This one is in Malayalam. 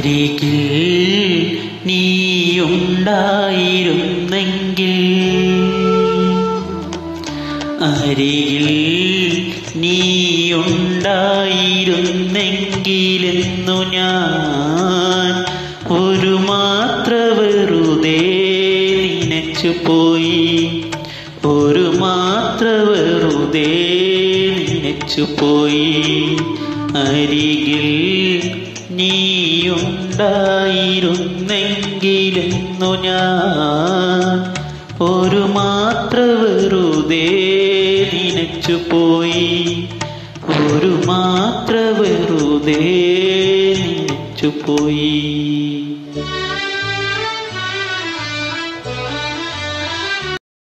അരികിൽ നീയുണ്ടായിരുന്നെങ്കിൽ, അരികിൽ നീയുണ്ടായിരുന്നെങ്കിലെന്നു ഞാൻ ഒരു മാത്ര വെറുതെ നനച്ചുപോയി, ഒരു മാത്ര വെറുതെ നനച്ചുപോയി. അരികിൽ നീയുണ്ടായിരുന്നെങ്കിലെന്നു ഞാൻ ഒരു മാത്ര വെറുതെ നനച്ചുപോയി, ഒരു മാത്ര വെറുതെ നനച്ചുപോയി.